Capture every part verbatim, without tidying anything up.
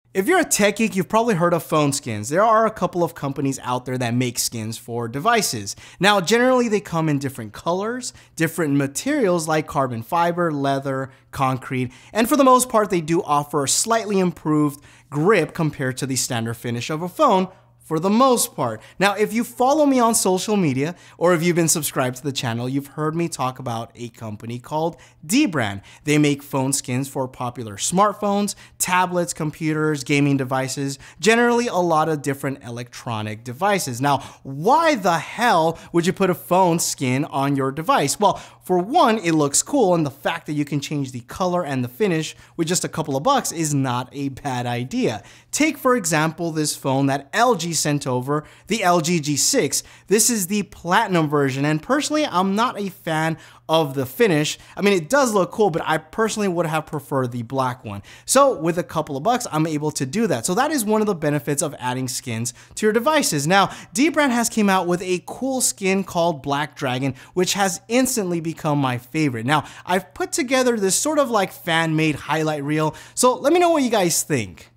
If you're a tech geek, you've probably heard of phone skins. There are a couple of companies out there that make skins for devices. Now, generally they come in different colors, different materials like carbon fiber, leather, concrete, and for the most part, they do offer a slightly improved grip compared to the standard finish of a phone, for the most part. Now, if you follow me on social media, or if you've been subscribed to the channel, you've heard me talk about a company called dbrand. They make phone skins for popular smartphones, tablets, computers, gaming devices, generally a lot of different electronic devices. Now, why the hell would you put a phone skin on your device? Well, for one, it looks cool, and the fact that you can change the color and the finish with just a couple of bucks is not a bad idea. Take, for example, this phone that L G sent over, the L G G six. This is the platinum version, and personally, I'm not a fan of the finish. I mean, it does look cool, but I personally would have preferred the black one. So with a couple of bucks, I'm able to do that. So that is one of the benefits of adding skins to your devices. Now, dbrand has came out with a cool skin called Black Dragon, which has instantly become my favorite. Now, I've put together this sort of like fan-made highlight reel. So let me know what you guys think.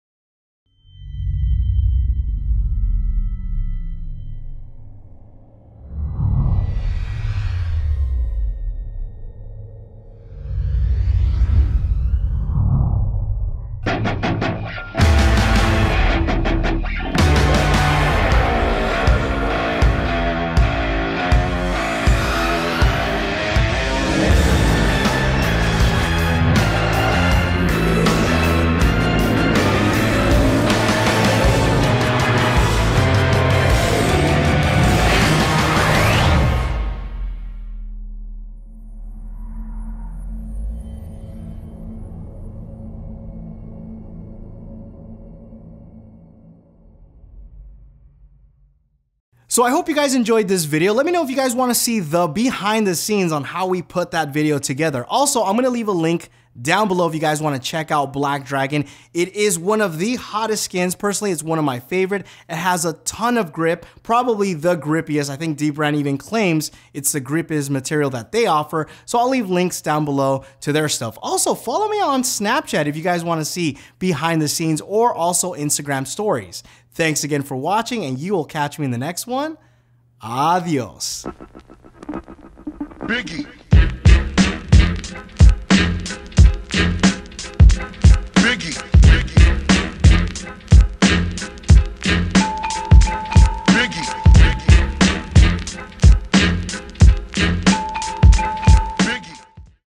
So I hope you guys enjoyed this video. Let me know if you guys want to see the behind the scenes on how we put that video together. Also, I'm going to leave a link down below if you guys want to check out Black Dragon. It is one of the hottest skins. Personally, it's one of my favorite. It has a ton of grip, probably the grippiest. I think dbrand even claims it's the grippiest material that they offer. So I'll leave links down below to their stuff. Also, follow me on Snapchat if you guys want to see behind the scenes, or also Instagram stories. Thanks again for watching, and you will catch me in the next one. Adios. Biggie.